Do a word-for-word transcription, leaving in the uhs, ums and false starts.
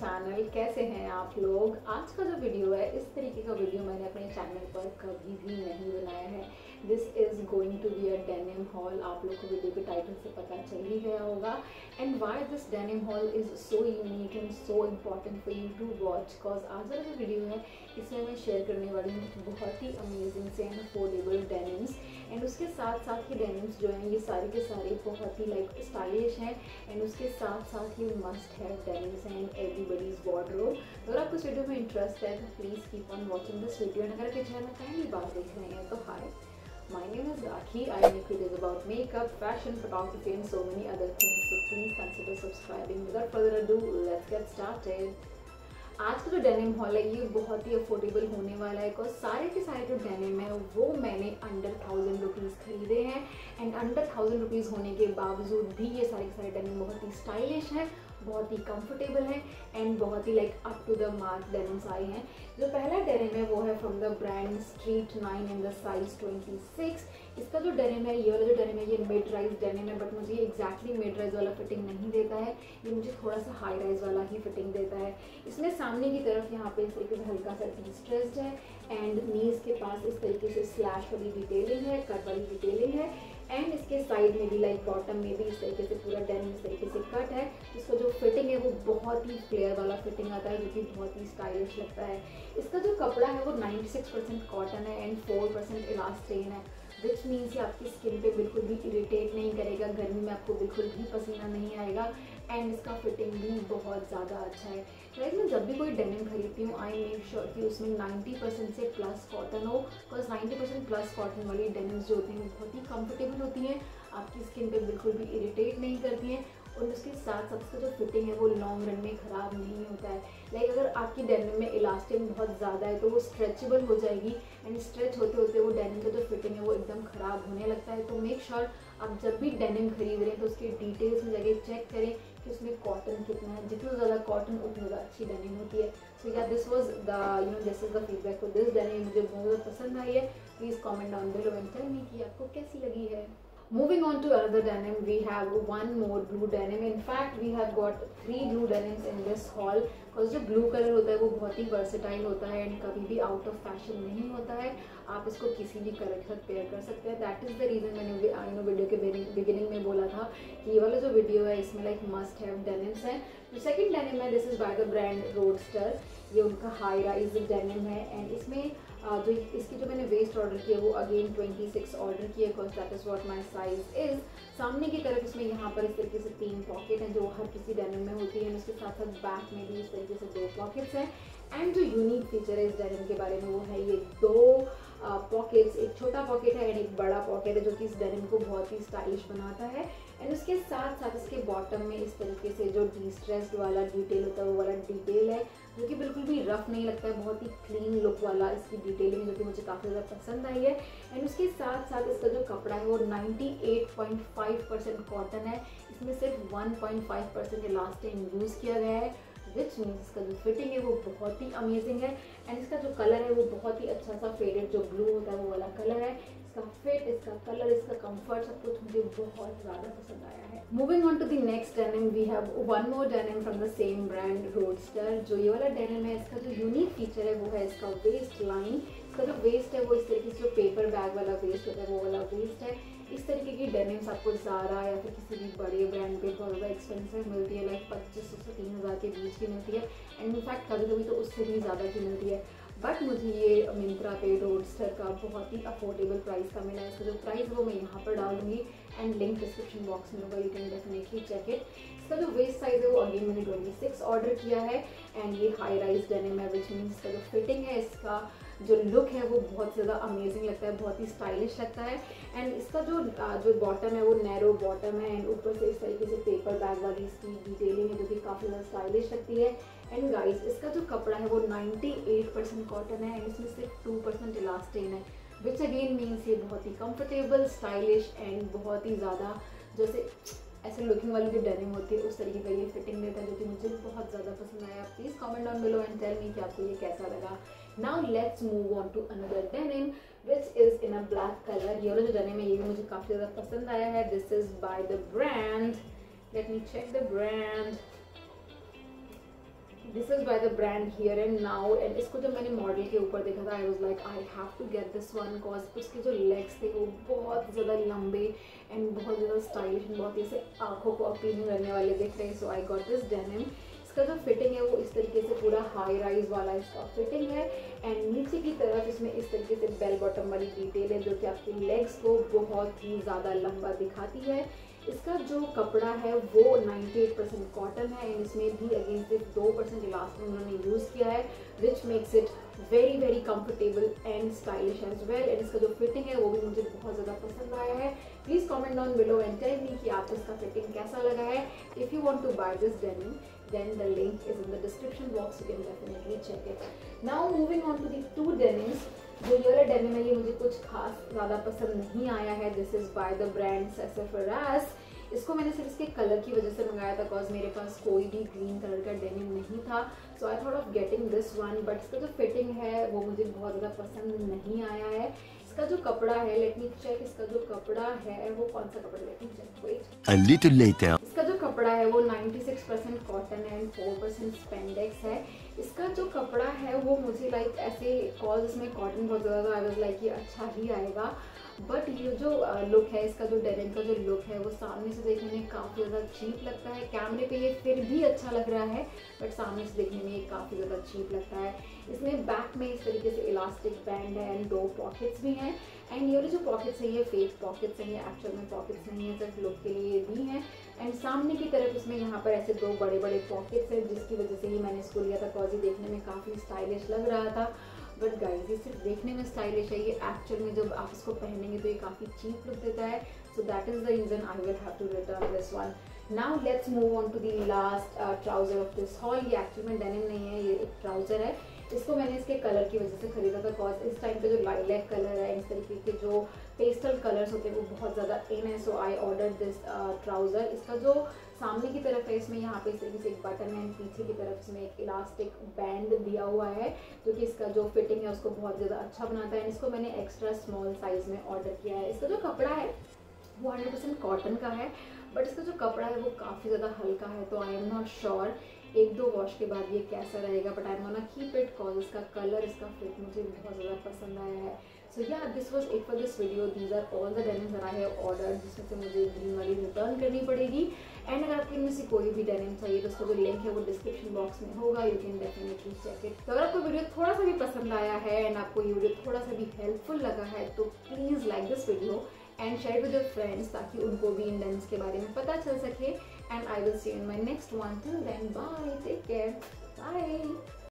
Channel. कैसे हैं आप लोग। आज का जो वीडियो है, इस तरीके का वीडियो मैंने अपने चैनल पर कभी भी नहीं बनाया है। This is going to be a denim haul. आप लोग को वीडियो के टाइटल से पता चल ही गया होगा। And why this denim haul is so unique and so important for you to watch, because आज वाला जो वीडियो है इसमें मैं शेयर करने वाली हूँ बहुत ही अमेजिंग से एंड अफोर्डेबल डेनिम्स। एंड उसके साथ साथ ये डेनिम्स जो हैं ये सारे के सारे बहुत ही लाइक स्टाइलिश हैं। एंड उसके साथ साथ ये मस्ट हैव डेनिम्स हैं इन एवरीबडीज वार्डरोब। अगर आपको इस वीडियो में इंटरेस्ट है तो please keep on watching this video. And अगर आपके चैनल में पहली बार देख रहे हैं तो हाय, my name is Rakhi. I make videos about makeup, fashion, photography and so many other things. So please consider subscribing. Without further ado, let's get started. आज का जो डेनिम हॉल है ये बहुत ही अफोर्डेबल होने वाला है, बिकॉज सारे के सारे जो डेनिम है वो मैंने अंडर थाउजेंड रुपीज़ खरीदे हैं। एंड अंडर थाउजेंड रुपीज़ होने के बावजूद भी ये सारे के सारे डेनिम बहुत ही स्टाइलिश हैं, बहुत ही कंफर्टेबल है एंड बहुत ही like up to the mark denims आए हैं। जो पहला डेनिम है वो है from the brand street nine in the size twenty six. इसका जो डेनिम है, ये वाला जो डेनिम है ये मिड राइज डेनिम है, बट मुझे एग्जैक्टली मिड राइज वाला फिटिंग नहीं देता है। ये मुझे थोड़ा सा हाई राइज वाला ही फिटिंग देता है। इसमें सामने की तरफ यहाँ पे इस तरीके से हल्का सा टी स्ट्रेस्ड है एंड नीज के पास इस तरीके से स्लैश वाली डिटेलिंग है, कट वाली डिटेलिंग है। एंड इसके साइड में भी लाइक बॉटम में भी इस तरीके से पूरा डेनिम इस तरीके से कट है। इसका जो फिटिंग है वो बहुत ही फ्लेयर वाला फिटिंग आता है, जो कि बहुत ही स्टाइलिश लगता है। इसका जो कपड़ा है वो नाइन्टी सिक्स परसेंट कॉटन है एंड फोर परसेंट इलास्टेन है, विच मीन्स ये आपकी स्किन पे बिल्कुल भी इरिटेट नहीं करेगा। गर्मी में आपको बिल्कुल भी पसीना नहीं आएगा एंड इसका फिटिंग भी बहुत ज़्यादा अच्छा है। लाइक मैं जब भी कोई डेनिम खरीदती हूँ आई मेक श्योर कि उसमें नाइन्टी परसेंट से प्लस कॉटन हो, because ninety percent plus cotton वाली डेनिम्स जो होती हैं बहुत ही कंफर्टेबल होती हैं, आपकी स्किन पे बिल्कुल भी इरिटेट नहीं करती हैं और उसके साथ साथ उसका जो फिटिंग है वो लॉन्ग रन में ख़राब नहीं होता है। लाइक अगर आपकी डेनिम में इलास्टिन बहुत ज़्यादा है तो वो स्ट्रेचेबल हो जाएगी एंड स्ट्रेच होते होते वो डेनिम का जो फिटिंग है वो एकदम ख़राब होने लगता है। तो मेक श्योर आप जब भी डेनिम खरीद रहे हैं तो उसके डिटेल्स में जाके चेक करें कि उसमें कॉटन कितना है। जितना ज़्यादा कॉटन उतनी ज़्यादा अच्छी डेनिम होती है। So yeah this was the you know this is the feedback for this denim. मुझे बहुत ज़्यादा पसंद आई है। Please comment down below and tell me कि आपको कैसी लगी है। Moving on to another denim, we have one more blue denim. In fact, we have got three blue denims in this haul. because जो blue color होता है वो बहुत ही versatile होता है and कभी भी out of fashion नहीं होता है। आप इसको किसी भी कलर के साथ पेयर कर सकते हैं। That is the reason मैंने आई नो वीडियो के बिगिनिंग में बोला था कि ये वाला जो वीडियो है इसमें लाइक मस्ट हैव डेनिम्स है। जो सेकंड डेनिम है this is by the brand Roadster. ये उनका हाई राइज डेनिम है एंड इसमें जो इसकी जो मैंने वेस्ट ऑर्डर किया वो अगेन ट्वेंटी सिक्स ऑर्डर किया, because that is what my size is. सामने की तरफ इसमें यहाँ पर इस तरीके से तीन पॉकेट हैं जो हर किसी डेनिम में होती है। उसके साथ साथ बैक में भी इस तरीके से दो पॉकेट्स हैं। एंड जो यूनिक फीचर है इस डेनिम के बारे में वो है ये दो पॉकेट्स, एक छोटा पॉकेट है एंड एक बड़ा पॉकेट है, जो कि इस डेनिम को बहुत ही स्टाइलिश बनाता है। एंड उसके साथ साथ इसके बॉटम में इस तरीके से जो डिस्ट्रेस्ड वाला डिटेल होता है वो वाला डिटेल है, जो कि बिल्कुल भी रफ नहीं लगता है, बहुत ही क्लीन लुक वाला इसकी डिटेलिंग, जो कि मुझे काफ़ी ज़्यादा पसंद आई है। एंड उसके साथ साथ इसका जो कपड़ा है वो ninety eight point five percent cotton है। इसमें सिर्फ one point five percent elastane use किया गया है, विच मीन्स इसका जो फिटिंग है वो बहुत ही अमेजिंग है। एंड इसका जो कलर है वो बहुत ही अच्छा सा फेडेड जो ब्लू होता है वो वाला कलर है। इसका फिट, इसका कलर, इसका कंफर्ट सब कुछ मुझे बहुत ज़्यादा पसंद आया है। Moving on to the next denim, we have one more denim from the same brand Roadster. जो ये वाला डेनिम है इसका जो यूनिक फीचर है वो है इसका वेस्ट लाइन। इसका जो वेस्ट है वो इस तरीके से जो पेपर बैग वाला वेस्ट होता है वो वाला वेस्ट है। इस तरीके की डेनिम्स आपको ज़ारा या फिर किसी भी बड़े ब्रांड पे बहुत ज़्यादा एक्सपेंसिव मिलती है, लाइक पच्चीस सौ से तीन हज़ार के बीच की मिलती है एंड इनफैक्ट कभी कभी तो उससे भी ज़्यादा की मिलती है। बट मुझे ये मिंत्रा पे रोडस्टर का बहुत ही अफोर्डेबल प्राइस का मिला है। इसका जो प्राइस है वो मैं यहाँ पर डाल दूँगी एंड लिंक डिस्क्रिप्शन बॉक्स में होगा, you can definitely check it. इसका जो वेस्ट साइज है वो अगेन मैंने ट्वेंटी सिक्स ऑर्डर किया है एंड ये हाई राइज डेनिम है, विच मीन्स इसका जो फिटिंग है, इसका जो लुक है वो बहुत ज़्यादा अमेजिंग लगता है, बहुत ही स्टाइलिश लगता है। एंड इसका जो जो बॉटम है वो नैरो बॉटम है एंड ऊपर से इस तरीके से पेपर बैग वाली इसकी डिटेलिंग है जो कि काफ़ी ज़्यादा स्टाइलिश लगती है। एंड गाइस इसका जो कपड़ा है वो नाइन्टी एट परसेंट कॉटन है एंड इसमें सिर्फ टू परसेंट इलास्टिन है, विच अगेन मीन्स ये बहुत ही कंफर्टेबल, स्टाइलिश एंड बहुत ही ज़्यादा जैसे ऐसे लुकिंग वाली जो डेनिम होती है उस तरीके का ये फिटिंग देता है, जो कि मुझे बहुत ज़्यादा पसंद आया। Please comment down below and tell me कि आपको ये कैसा लगा। Now let's move on to another denim which is in a black colour. ये वाला जो डेनिम है ये भी मुझे काफ़ी ज़्यादा पसंद आया है। This is by the brand, let me check the brand, this is by the brand here and now. And इसको जब मैंने मॉडल के ऊपर देखा था I was like I have to get this one, cause उसके जो लेग्स थे वो बहुत ज़्यादा लंबे एंड बहुत ज़्यादा स्टाइलिश एंड बहुत ही ऐसे आँखों को अपीलिंग करने वाले दिख रहे हैं। So I got this denim. इसका जो फिटिंग है वो इस तरीके से पूरा हाई राइज वाला इसका फिटिंग है एंड नीचे की तरफ इसमें इस तरीके से बेल बॉटम वाली डिटेल है जो कि आपके लेग्स को बहुत ही ज़्यादा लंबा दिखाती है। इसका जो कपड़ा है वो अट्ठानवे परसेंट कॉटन है एंड इसमें भी अगेन सिर्फ दो परसेंट इलास्टिक उन्होंने यूज़ किया है which makes it very very comfortable and stylish as well. And इसका जो फिटिंग है वो भी मुझे बहुत ज़्यादा पसंद आया है। Please comment down below and tell me कि आपको इसका फिटिंग कैसा लगा है। If you want to buy this denim then the link is in the description box, you can definitely check it. Now moving on to the two denims. जो ये वाला denim है ये मुझे कुछ खास ज़्यादा पसंद नहीं आया है। This is by the brand Sassafras. इसको मैंने सिर्फ इसके कलर की वजह से मंगाया था बिकॉज मेरे पास कोई भी ग्रीन कलर का डेनिम नहीं था, so I thought of getting this one. But इसका जो फिटिंग है वो मुझे बहुत ज़्यादा पसंद नहीं आया है। इसका जो कपड़ा है, लेट मी चेक, इसका जो कपड़ा है वो कौन सा कपड़ा, let me check, wait. A little later. इसका जो कपड़ा है वो छियानवे percent cotton and four percent spandex है। इसका जो कपड़ा है वो मुझे लाइक ऐसे, कॉज इसमें कॉटन बहुत ज़्यादा, आई वाज लाइक ये अच्छा ही आएगा। बट ये जो लुक है, इसका जो डेनिम का जो लुक है वो सामने से देखने में काफ़ी ज़्यादा चीप लगता है। कैमरे पे ये फिर भी अच्छा लग रहा है बट सामने से देखने में ये काफ़ी ज़्यादा चीप लगता है। इसमें बैक में इस तरीके से इलास्टिक बैंड है एंड दो पॉकेट्स भी हैं एंड ये जो पॉकेट्स हैं ये फेक पॉकेट्स हैं, ये एक्चुअल में पॉकेट्स नहीं है, सिर्फ लुक के लिए दी हैं। एंड सामने की तरफ इसमें यहाँ पर ऐसे दो बड़े बड़े पॉकेट्स हैं जिसकी वजह से ही मैंने इसको लिया था, कॉज ये देखने में काफ़ी स्टाइलिश लग रहा था। बट गाइस ये सिर्फ देखने में स्टाइलिश है, ये एक्चुअल में जब आप इसको पहनेंगे तो ये काफ़ी चीप लुक देता है। So that is the reason I will have to return this one. Now let's move on to the last trouser of this haul. ये एक्चुअल में डेनिम नहीं है, ये एक ट्राउज़र है। इसको मैंने इसके कलर की वजह से खरीदा था, कॉज इस टाइम पे जो लाइलैक कलर है, इस तरीके के जो पेस्टल कलर्स होते हैं वो बहुत ज़्यादा इन है। So I order this trouser. इसका जो सामने की तरफ है इसमें यहाँ पे इस तरीके से एक बटन है, पीछे की तरफ इसमें एक इलास्टिक बैंड दिया हुआ है जो कि इसका जो फिटिंग है उसको बहुत ज़्यादा अच्छा बनाता है। इसको मैंने एक्स्ट्रा स्मॉल साइज़ में ऑर्डर किया है। इसका जो कपड़ा है वो हंड्रेड परसेंट कॉटन का है बट इसका जो कपड़ा है वो काफ़ी ज़्यादा हल्का है, तो आई एम नॉट श्योर एक दो वॉश के बाद ये कैसा रहेगा। But I am gonna keep it cause इसका कलर, इसका फिट मुझे बहुत ज़्यादा पसंद आया है। So yeah this was it for this video. These are all the denims that I have order, जिसमें से मुझे ग्रीन वाली रिटर्न करनी पड़ेगी। एंड अगर आपको इनमें से कोई भी डेनिम चाहिए तो उसका जो लिंक है वो डिस्क्रिप्शन बॉक्स में होगा, you can definitely check it. तो अगर आपको वीडियो थोड़ा सा भी पसंद आया है एंड आपको ये वीडियो थोड़ा सा भी हेल्पफुल लगा है तो please like this video and share with your friends ताकि उनको भी इन डेनिम्स के बारे में पता चल सके। And I will see you in my next one. Till then bye, take care, bye.